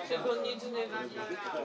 Čego nič nevyhrá.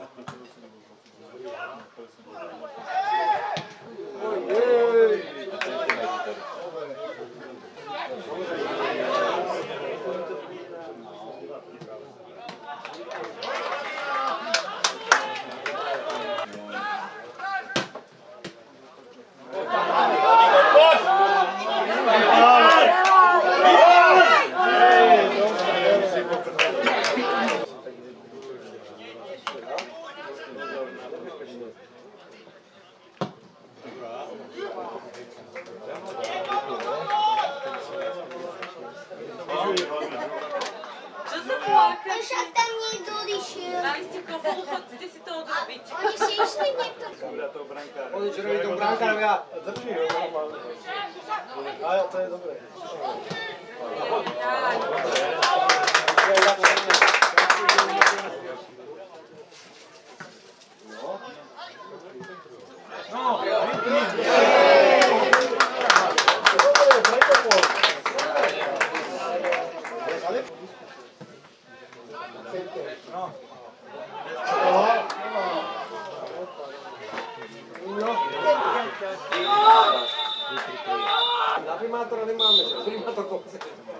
Čo sa plákaš? Však tam niekto odišiel. Mali ste kofolu, chodite si to odrobiť. Oni si išli niekto. Oni čo robí tomu brankárovi a drží ho normálne. Ájo, to je dobré. Na primátora nemáme, že? Primátor kopce.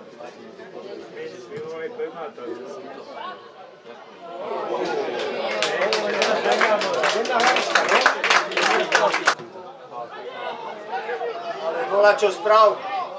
Ale bola čo správ?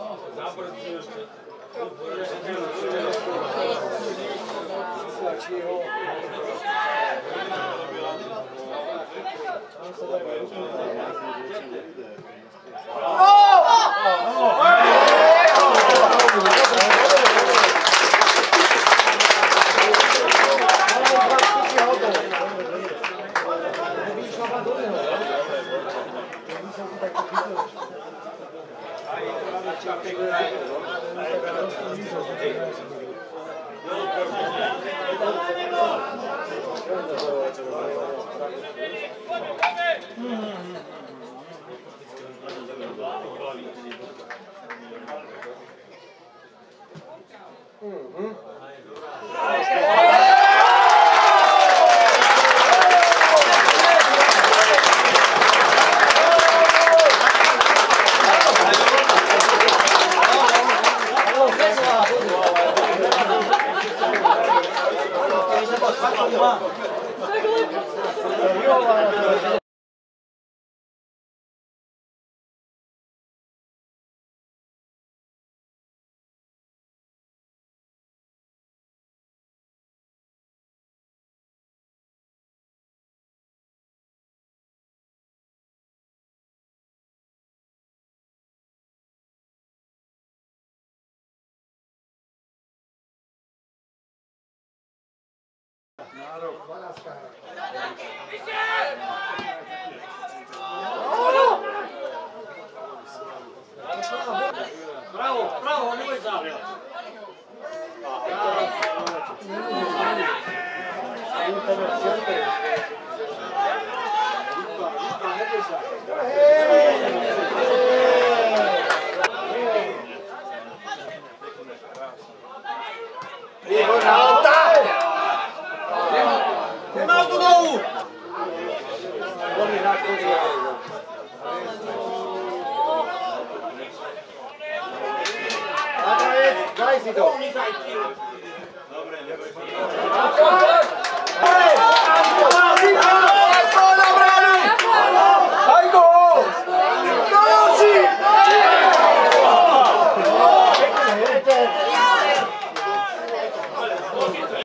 Bravo, bravo, nemoj záviať. Hej!